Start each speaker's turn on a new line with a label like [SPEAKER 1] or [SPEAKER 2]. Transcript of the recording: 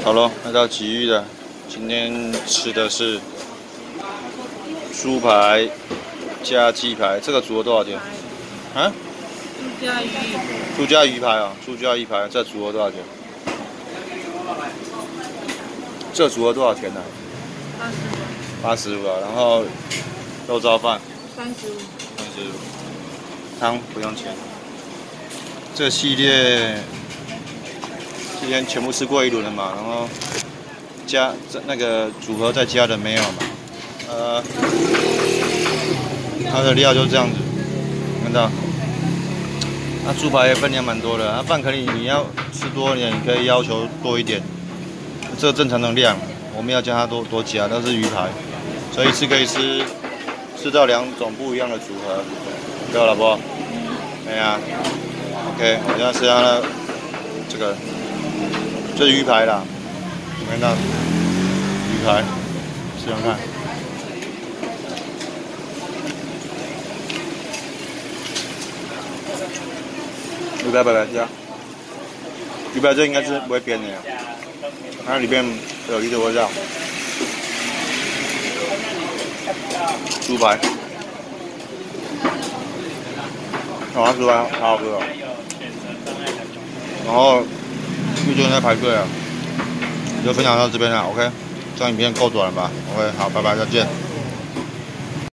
[SPEAKER 1] 好咯，来到鲫鱼的，今天吃的是猪排加鸡排，这个组合多少钱？啊？
[SPEAKER 2] 猪加鱼。
[SPEAKER 1] 猪加鱼排啊，猪加鱼排，这组合多少钱？这组合多少钱呢？85啊，然后肉燥饭
[SPEAKER 2] 35。
[SPEAKER 1] 汤不用钱。这系列之前全部吃过一轮了嘛，然后加那个组合再加的没有嘛？它的料就这样子，看到？那猪排分量蛮多的，那饭可以你要吃多一点，你可以要求多一点，这正常的量，我们要叫它多加，那是鱼排，所以一次可以吃到2种不一样的组合，对吧，老婆？对呀。OK， 我现在吃它的这个，这是鱼排啦，你看到鱼排，试试看。鱼排白加，鱼排这应该是不会变的呀，它里面有鱼的味道。猪排，它猪排好好吃哦。然后又就在排队啊，就分享到这边了。OK， 这张影片够短了吧 ？OK， 好，拜拜，再见。